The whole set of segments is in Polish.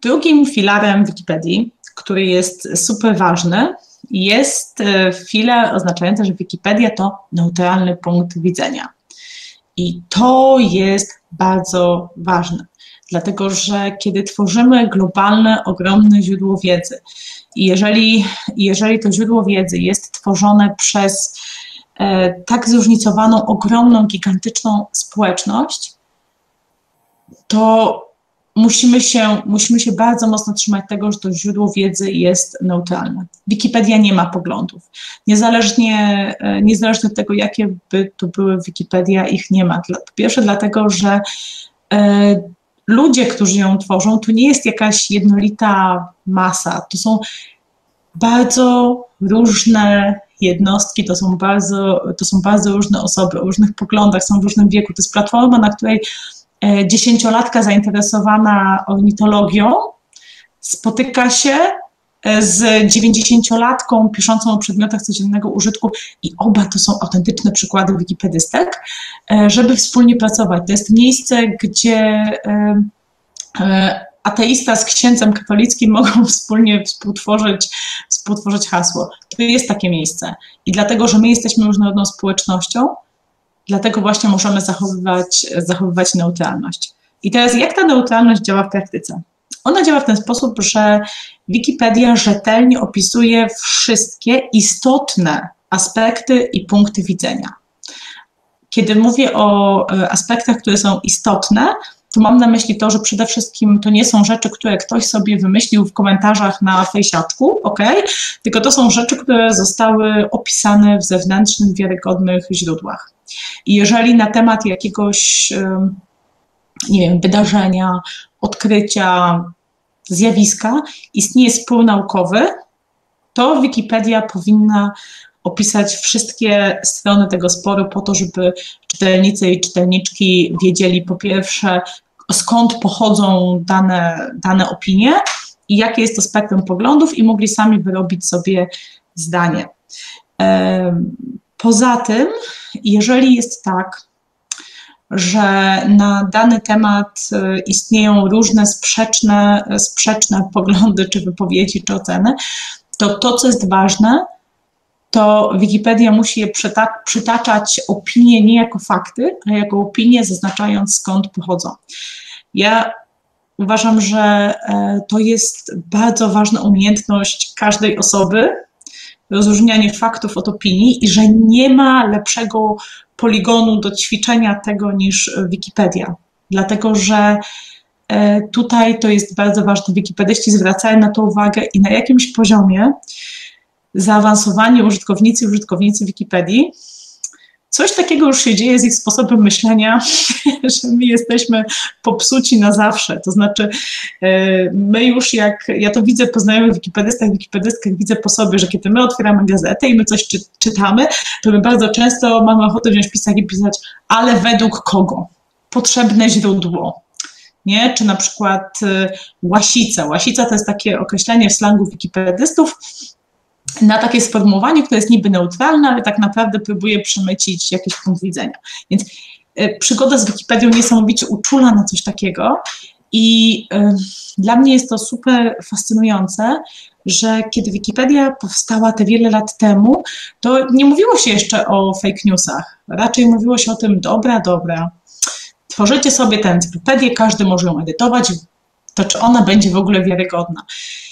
Drugim filarem Wikipedii, który jest super ważny, jest filar oznaczający, że Wikipedia to neutralny punkt widzenia. I to jest bardzo ważne, dlatego że kiedy tworzymy globalne, ogromne źródło wiedzy i jeżeli to źródło wiedzy jest tworzone przez tak zróżnicowaną, ogromną, gigantyczną społeczność, to musimy się bardzo mocno trzymać tego, że to źródło wiedzy jest neutralne. Wikipedia nie ma poglądów. Niezależnie od tego, jakie by to były Wikipedia, ich nie ma. Po pierwsze dlatego, że ludzie, którzy ją tworzą, to nie jest jakaś jednolita masa. To są bardzo różne jednostki, to są bardzo różne osoby o różnych poglądach, są w różnym wieku. To jest platforma, na której 10-latka zainteresowana ornitologią spotyka się z 90-latką piszącą o przedmiotach codziennego użytku i oba to są autentyczne przykłady wikipedystek, żeby wspólnie pracować. To jest miejsce, gdzie ateista z księdzem katolickim mogą wspólnie współtworzyć hasło. To jest takie miejsce i dlatego, że my jesteśmy różnorodną społecznością, dlatego właśnie możemy zachowywać neutralność. I teraz jak ta neutralność działa w praktyce? Ona działa w ten sposób, że Wikipedia rzetelnie opisuje wszystkie istotne aspekty i punkty widzenia. Kiedy mówię o aspektach, które są istotne, to mam na myśli to, że przede wszystkim to nie są rzeczy, które ktoś sobie wymyślił w komentarzach na fejsiaczku, tylko to są rzeczy, które zostały opisane w zewnętrznych, wiarygodnych źródłach. I jeżeli na temat jakiegoś, nie wiem, wydarzenia, odkrycia, zjawiska istnieje spór naukowy, to Wikipedia powinna opisać wszystkie strony tego sporu po to, żeby czytelnicy i czytelniczki wiedzieli po pierwsze, skąd pochodzą dane opinie i jakie jest to spektrum poglądów i mogli sami wyrobić sobie zdanie. Poza tym, jeżeli jest tak, że na dany temat istnieją różne sprzeczne poglądy, czy wypowiedzi, czy oceny, to co jest ważne, to Wikipedia musi je przytaczać opinie nie jako fakty, a jako opinie, zaznaczając skąd pochodzą. Ja uważam, że to jest bardzo ważna umiejętność każdej osoby, rozróżnianie faktów od opinii i że nie ma lepszego poligonu do ćwiczenia tego niż Wikipedia. Dlatego, że tutaj to jest bardzo ważne. Wikipedyści zwracają na to uwagę i na jakimś poziomie zaawansowani użytkownicy Wikipedii, coś takiego już się dzieje z ich sposobem myślenia, że my jesteśmy popsuci na zawsze. To znaczy, my już ja to widzę po znajomych wikipedystkach, widzę po sobie, że kiedy my otwieramy gazetę i my coś czytamy, to my bardzo często mamy ochotę wziąć pisać i pisać, ale według kogo? Potrzebne źródło. Nie? Czy na przykład łasica. Łasica to jest takie określenie w slangu wikipedystów, na takie sformułowanie, które jest niby neutralne, ale tak naprawdę próbuje przemycić jakiś punkt widzenia. Więc przygoda z Wikipedią niesamowicie uczula na coś takiego i dla mnie jest to super fascynujące, że kiedy Wikipedia powstała te wiele lat temu, to nie mówiło się jeszcze o fake newsach. Raczej mówiło się o tym, dobra, tworzycie sobie tę encyklopedię, każdy może ją edytować, to czy ona będzie w ogóle wiarygodna.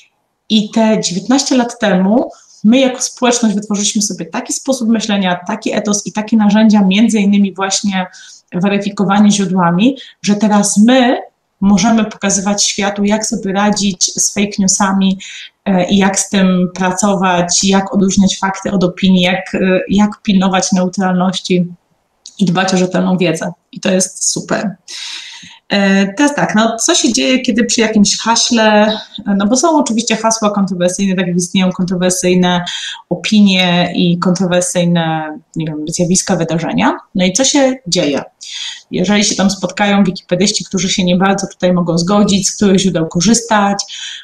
I te 19 lat temu my jako społeczność wytworzyliśmy sobie taki sposób myślenia, taki etos i takie narzędzia, między innymi właśnie weryfikowanie źródłami, że teraz my możemy pokazywać światu, jak sobie radzić z fake newsami i jak z tym pracować, jak odróżniać fakty od opinii, jak pilnować neutralności i dbać o rzetelną wiedzę. I to jest super. Teraz tak, co się dzieje, kiedy przy jakimś haśle, bo są oczywiście hasła kontrowersyjne, tak jak istnieją kontrowersyjne opinie i kontrowersyjne, nie wiem, zjawiska, wydarzenia. No i co się dzieje? Jeżeli się tam spotkają wikipedyści, którzy się nie bardzo tutaj mogą zgodzić, z których źródeł korzystać,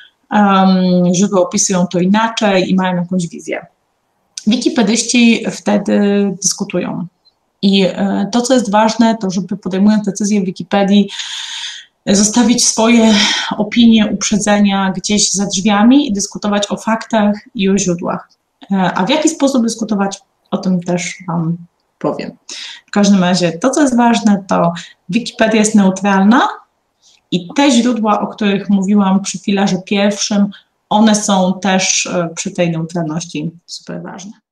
źródła opisują to inaczej i mają jakąś wizję. Wikipedyści wtedy dyskutują. I to, co jest ważne, to żeby podejmując decyzję w Wikipedii, zostawić swoje opinie, uprzedzenia gdzieś za drzwiami i dyskutować o faktach i o źródłach. A w jaki sposób dyskutować, o tym też Wam powiem. W każdym razie to, co jest ważne, to Wikipedia jest neutralna i te źródła, o których mówiłam przy filarze pierwszym, one są też przy tej neutralności super ważne.